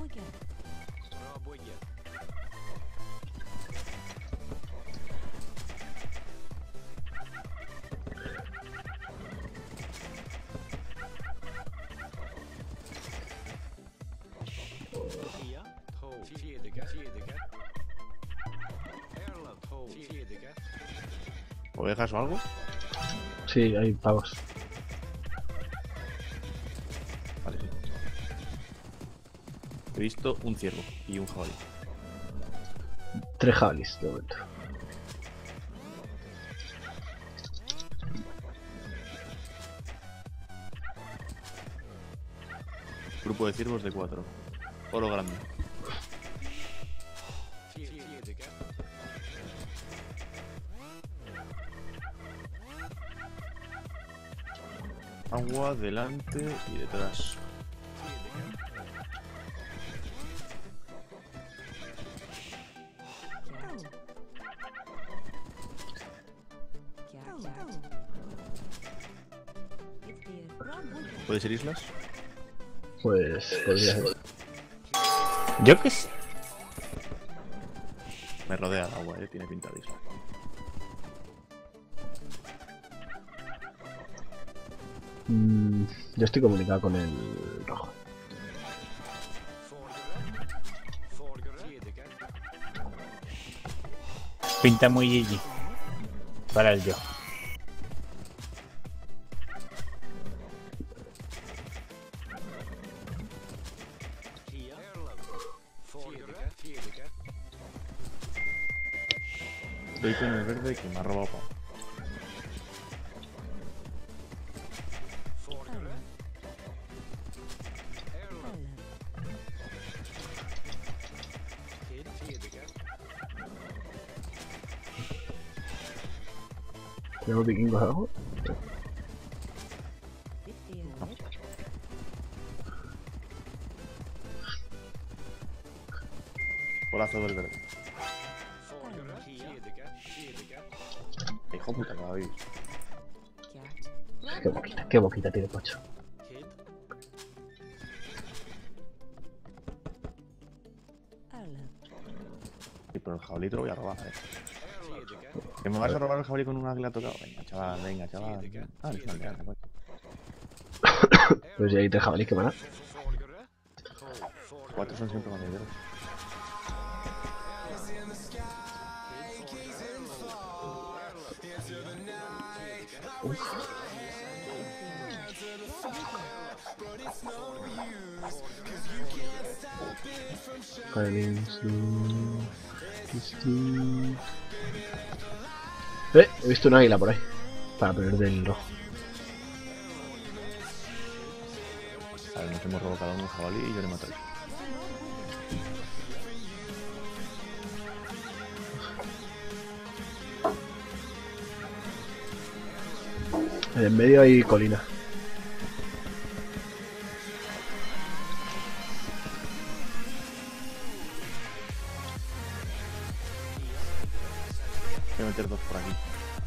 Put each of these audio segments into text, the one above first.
¿Ovejas o algo? Sí, hay pavos. Vale, sí. He visto un ciervo y un jabalí. 3 jabalíes de momento. Grupo de ciervos de 4. Oro grande. Agua delante y detrás. ¿Puede ser islas? Pues podría ser. Yo qué sé. Me rodea el agua, tiene pinta de isla. Yo estoy comunicado con el rojo. Pinta muy GG. Para el yo. Estoy con el verde que me ha robado pavo. ¿Tenemos vikingos abajo? Golazo del verde. Hijo puta que habéis. Qué boquita tiene Pocho. Y por el jabalí te lo voy a robar, ¿Que me vas a robar el jabalí con un águila tocado? Venga, chaval, venga, chaval. Ah, no, no, no. Pues ya hay 3 jabalíes que van a. 4 son siempre más ligeros. Paladins. He visto un águila por ahí. Para perder del rojo. A ver, nos hemos robado cada uno un jabalí y yo le mato. En medio hay colina. Voy a meter 2 por aquí.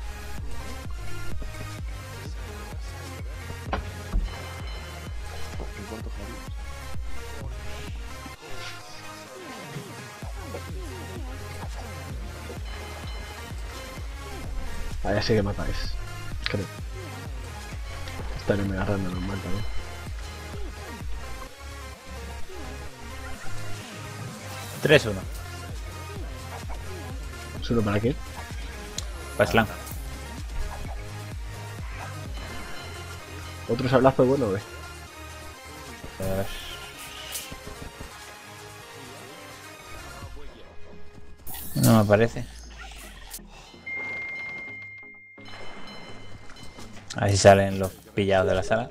¿En cuántos jabalíes? Ah, ya sé que matáis. Creo. Esta no me agarrando normal también. Tres, 1. ¿Solo para qué? Para slam. ¿Otro sablazo bueno o qué? No me parece. A ver si salen los pillados de la sala.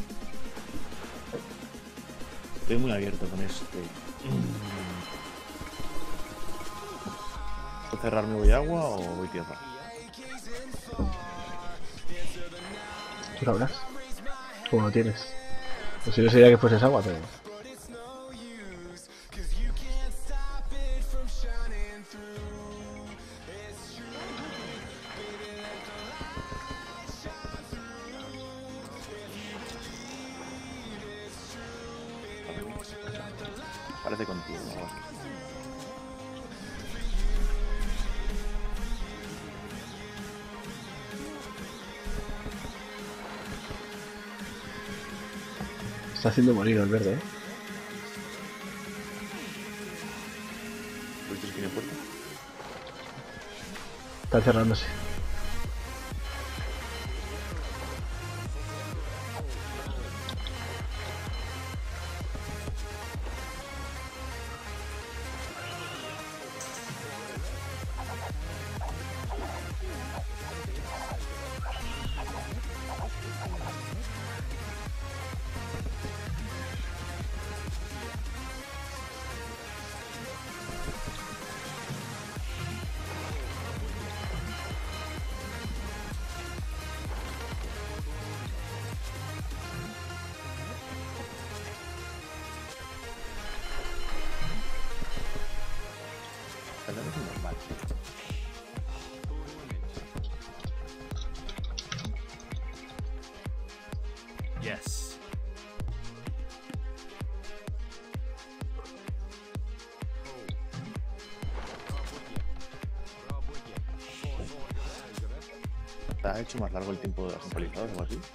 Estoy muy abierto con este. ¿Intento cerrarme voy agua o voy tierra? Tú sabrás. ¿Cómo lo tienes? Pues si yo sería que fueses agua, pero... Parece contigo, ¿no? Está haciendo morir el verde, ¿eh? ¿Viste si tiene puerta? Está cerrándose. Es normal. Yes. ¿Te ha hecho más largo el tiempo de las actualizadas o algo así?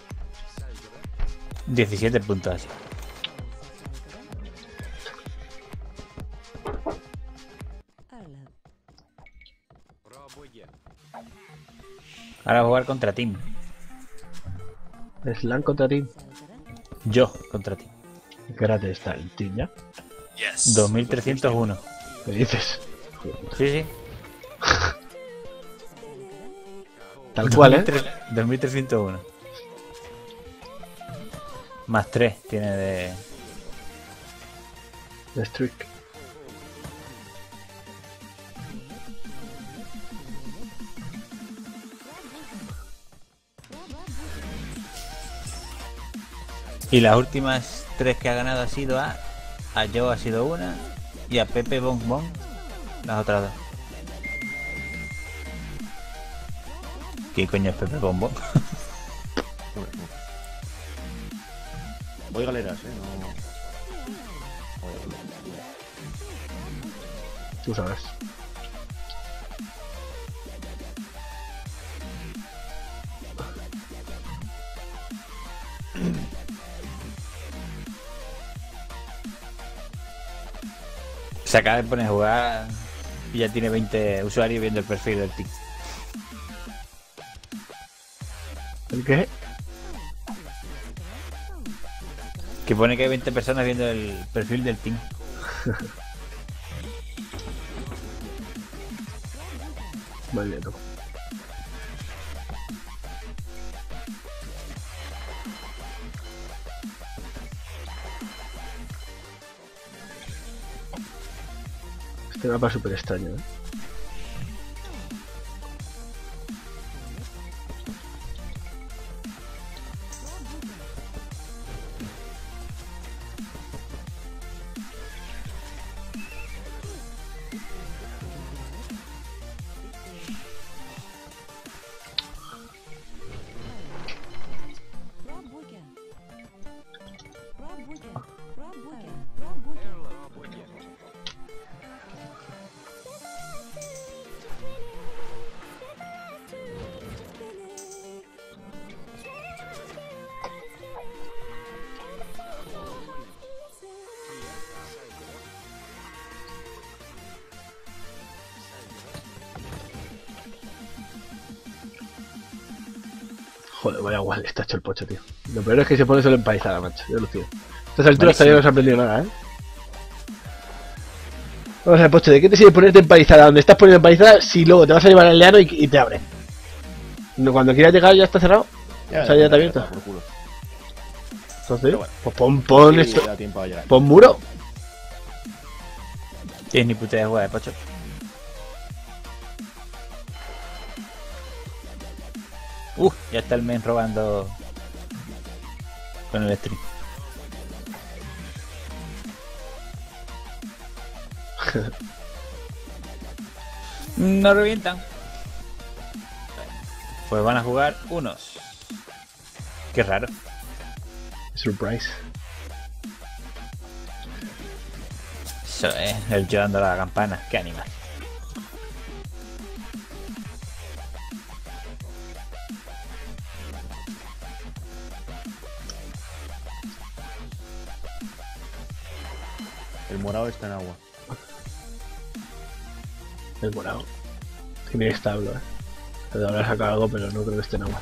17 puntos. Ahora voy a jugar contra Team. Slam contra Team. Yo contra Team. ¿Qué grande está el Team ya? 2301. ¿Qué dices? Sí, sí. Tal cual, ¿eh? 2301. Más 3 tiene de... De streak. Y las últimas 3 que ha ganado ha sido a Joe ha sido una y a Pepe Bon Bon las otras 2. ¿Qué coño es Pepe Bon Bon? Voy galeras, no. Tú sabes. Se acaba de poner a jugar y ya tiene 20 usuarios viendo el perfil del team. ¿El qué? Que pone que hay 20 personas viendo el perfil del team. Vale, no. Este mapa es súper extraño, ¿eh? Joder, vaya guay, está hecho el pocho, tío. Lo peor es que se pone solo empaizada, macho. Yo lo tío. A estas alturas todavía no se ha aprendido nada, ¿eh? Vamos a ver, pocho, ¿de qué te sirve ponerte empaizada? Donde estás poniendo empaizada si luego te vas a llevar al leano y te abre? No, cuando quieras llegar ya está cerrado. Ya, O sea, ya está abierto. por culo. Entonces, Bueno, pues pon sí, esto. da tiempo a llegar. Pon muro. Tienes ni puta de jugar, Pocho. Ya está el men robando con el stream. No revientan. Pues van a jugar unos. Qué raro. Surprise. Eso es, el yo dando la campana. Qué animal. El morado está en agua. El morado. Tiene establo, Le habrá sacado algo, pero no creo que esté en agua.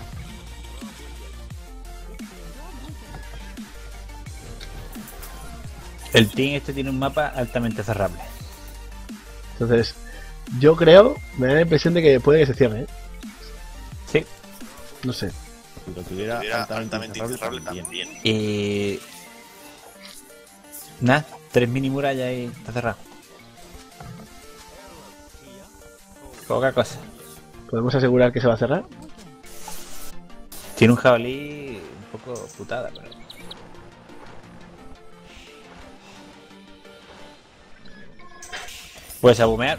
El team este tiene un mapa altamente cerrable. Entonces, yo creo, me da la impresión de que puede que se cierre, Sí. No sé. Si lo tuviera altamente incerrable también. Y... Nada, 3 mini murallas y está cerrado. Poca cosa. ¿Podemos asegurar que se va a cerrar? Tiene un jabalí un poco putada, pero... Puedes abumear.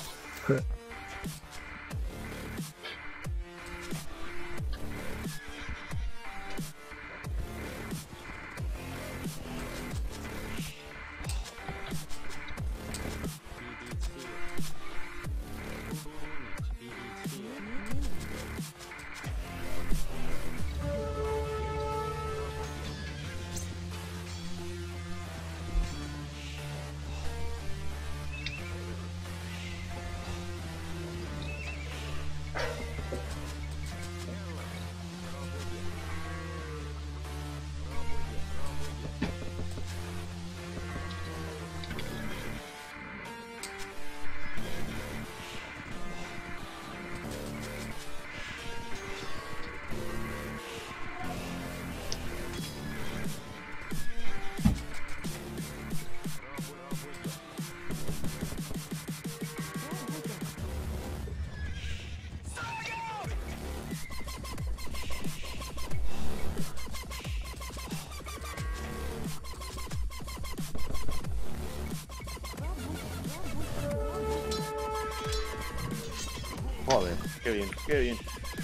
Joder, qué bien, qué bien.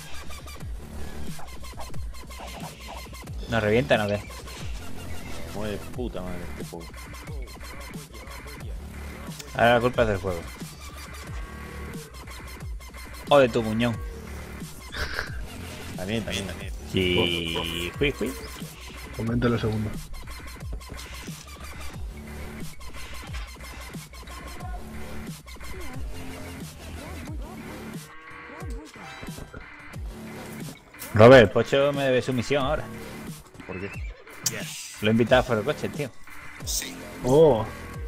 ¿Nos revientan o qué? Como de puta madre este juego. Ahora la culpa es del juego. O de tu muñón. También. Sí. Fui. Coméntalo segundo. Robert, el Pocho me debe su misión ahora. ¿Por qué? Lo he invitado por el coche, tío. Oh.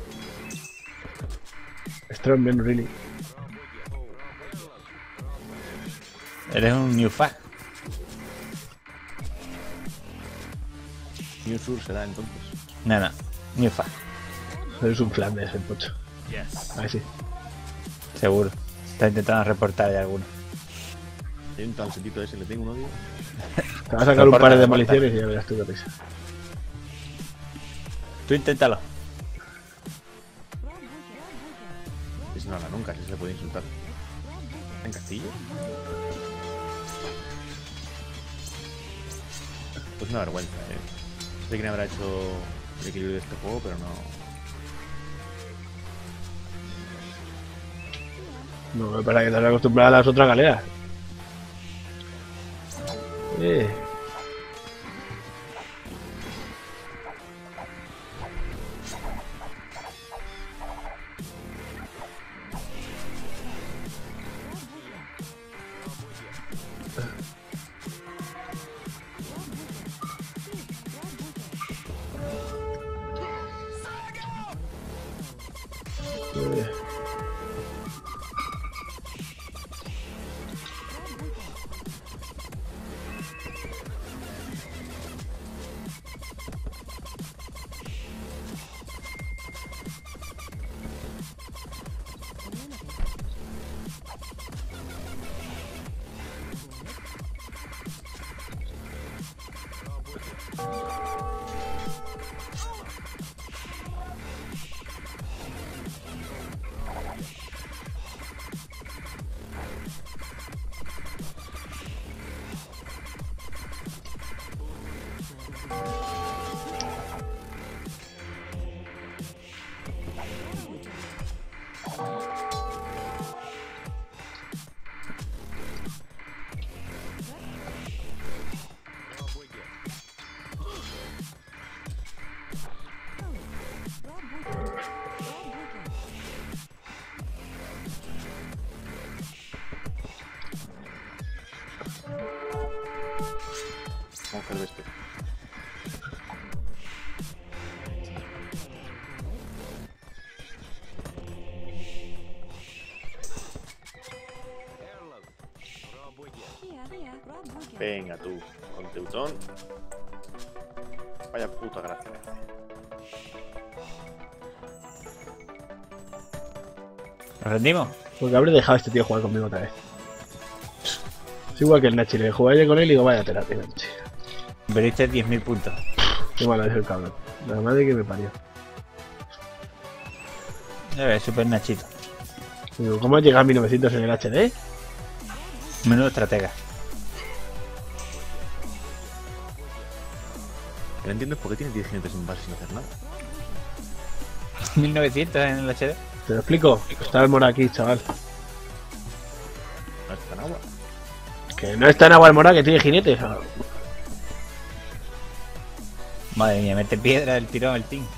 Strong man, really. Eres un new fag. New Sur será entonces. No, new fag. Eres un Flandes, el pocho. Ah, sí. Seguro. Está intentando reportar ya alguno. Hay un talcetito ese, le tengo un odio. Te vas a sacar un par de demoliciones y ya verás tú qué risa. Tú inténtalo. Ese no habla nunca, ese se le puede insultar. ¿En Castillo? Pues una vergüenza, Sé quién habrá hecho el equilibrio de este juego, pero no... No, me parece que te has acostumbrado a las otras galeras. Venga tú, con Teutón. Vaya puta gracia. ¿Nos rendimos? Porque habré dejado a este tío jugar conmigo otra vez. Es igual que el Nachi, le jugué con él y digo, vaya terapia, Nachi. Perdiste 10.000 puntos. Qué malo es el cabrón. La madre que me parió. Ya ves, super Nachito. Digo, ¿cómo has llegado a 1900 en el HD? Menudo estratega. Lo que no entiendo es por qué tiene 10 jinetes en base sin hacer nada. 1900 en el HD. ¿Te lo explico? Está el mora aquí, chaval. No está en agua. Que no está en agua el mora, que tiene jinetes. Madre mía, mete piedra el tirón el team.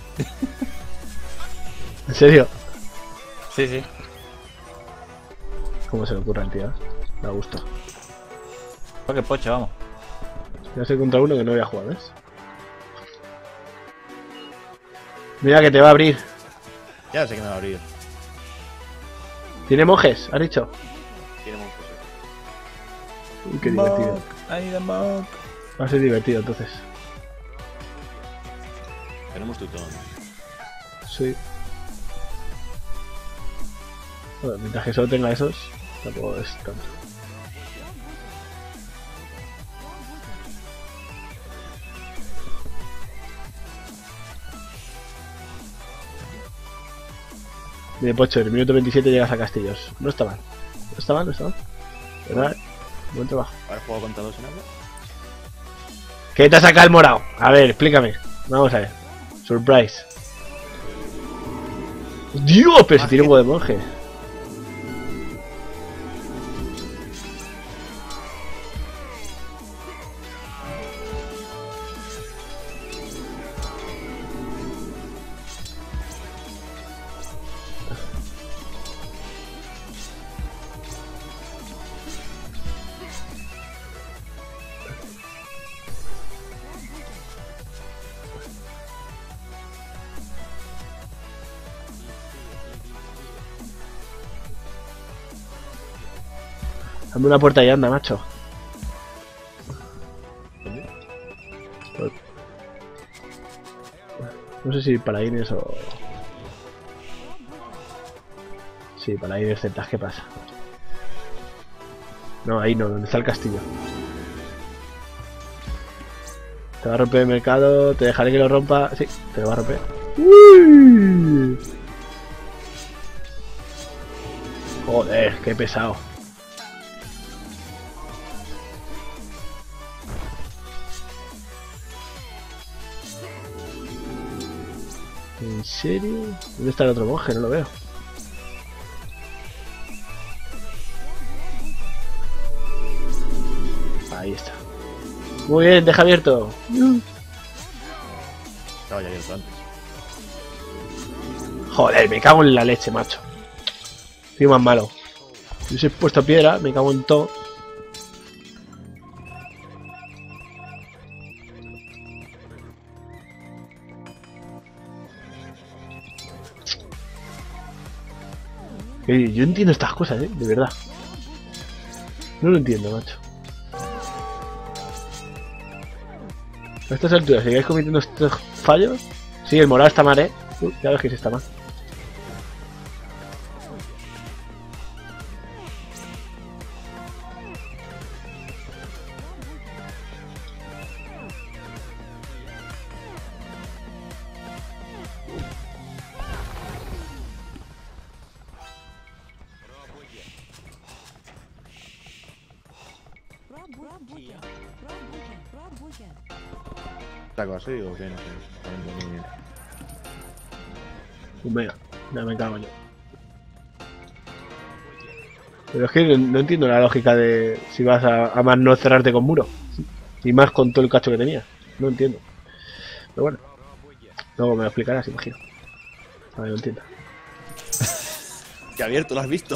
¿En serio? Sí, sí. ¿Cómo se le ocurre al tío? Me gusta. Porque pocho, vamos. Ya sé contra uno que no voy a jugar, ¿ves? Mira que te va a abrir. Ya sé que me va a abrir. ¿Tiene monjes? ¿Has dicho? Tiene monstruos. Uy, qué divertido. Ahí da mock. Va a ser divertido entonces. Tenemos Teutón. Sí. Bueno, mientras que solo tenga esos, tampoco es tanto. Mire, Pocho, en el minuto 27 llegas a Castillos. No está mal. No está mal, no está mal. ¿Verdad? Buen trabajo. ¿Haber jugado contra dos en agua? ¿Qué te ha sacado el morado? A ver, explícame. Vamos a ver. Surprise. ¡Dios! Pero si tiene un huevo de monje. Dame una puerta y anda, macho. No sé si paladines o... Sí, paladines celtas, ¿qué pasa? No, ahí no, donde está el castillo. Te va a romper el mercado, te dejaré que lo rompa... Sí, te lo va a romper. ¡Uy! Joder, qué pesado. ¿En serio? ¿Dónde está el otro monje? No lo veo. Ahí está. Muy bien, deja abierto. Estaba ya abierto antes. Joder, me cago en la leche, macho. Soy más malo. Si hubiese puesto piedra, me cago en todo. Yo entiendo estas cosas, de verdad. No lo entiendo, macho. A estas alturas, ¿seguís cometiendo estos fallos? Sí, el morado está mal, ya ves que sí está mal. ¿Taco así o qué? No sé. No entiendo muy bien. Venga, ya me cago yo. Pero es que no entiendo la lógica de si vas a más no cerrarte con muro. Y más con todo el cacho que tenía. No entiendo. Pero bueno. Luego me lo explicarás, imagino. A ver, no entiendo. Que abierto, ¿lo has visto?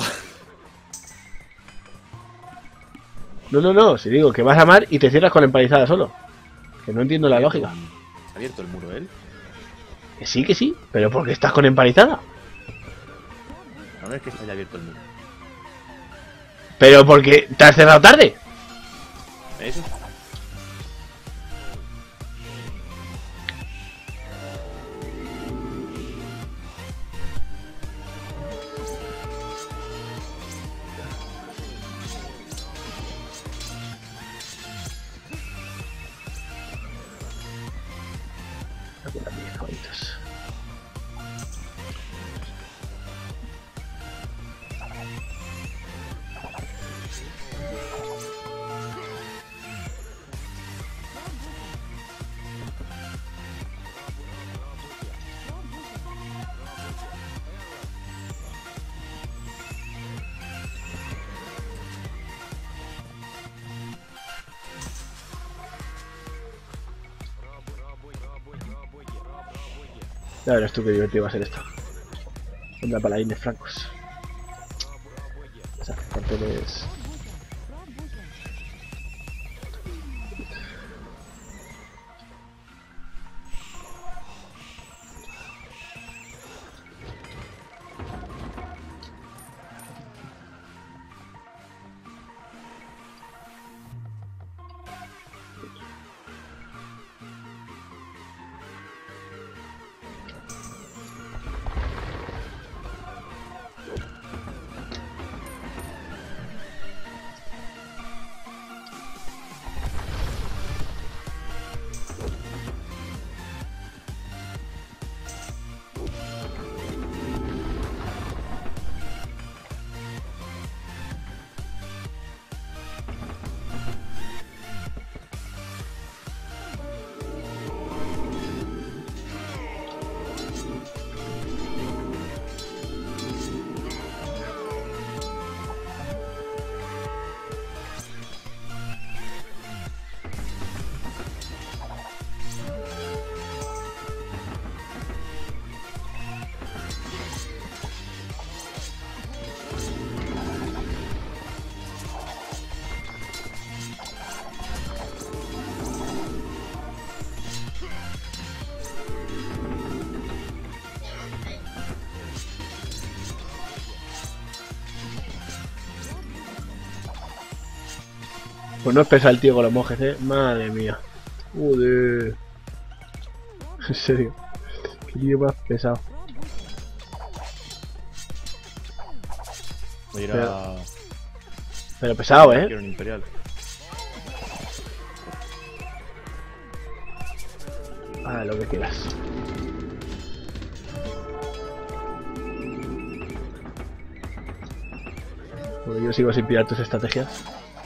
No, si digo que vas a mar y te cierras con la empalizada solo. Que no entiendo la lógica. ¿Ha abierto el muro él? Que sí, pero ¿por qué estás con empalizada? No es que está ya abierto el muro. Pero porque te has cerrado tarde. Eso. Ya verás tú qué divertido va a ser esto. Contra paladines francos. O sea, carteles. Pues no es pesado el tío con los monjes, madre mía. Joder. En serio. Qué tío más pesado. Voy a ir a... Pero pesado, Quiero un imperial. Ah, lo que quieras. Porque yo sigo sin pillar tus estrategias.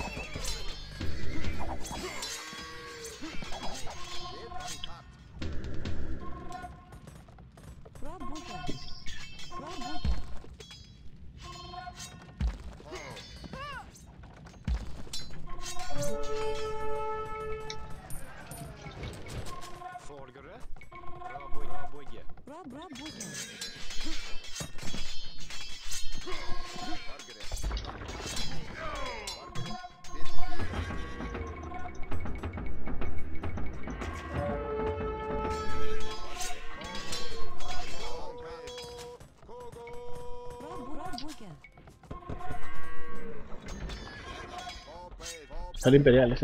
Son imperiales,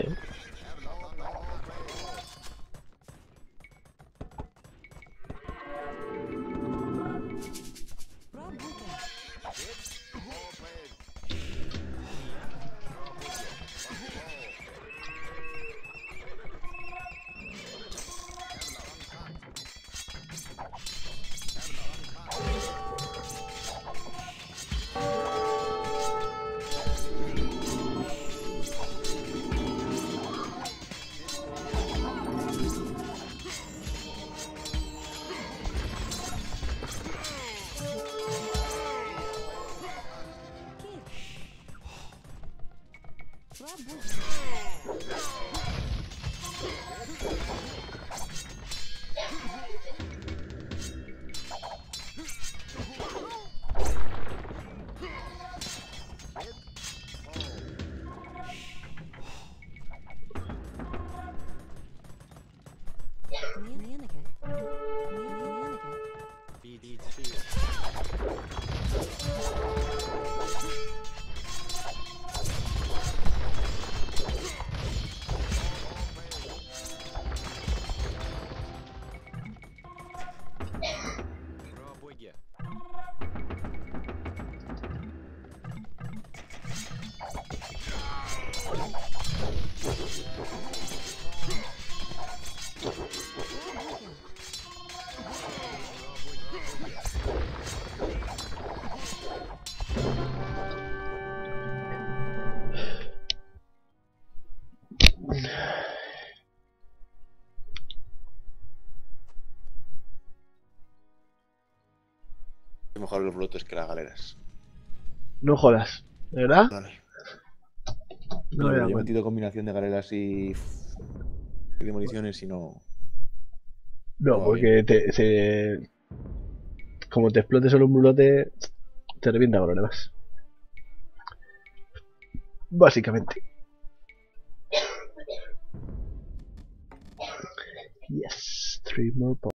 Es mejor los brutos que las galeras. No jodas, ¿de verdad? Vale. No me da Yo he cuenta. metido combinación de galeras y demoliciones y no. No, No va bien. porque como te explote solo un bulote, te revienta con lo demás. Básicamente. Yes, 3 more points.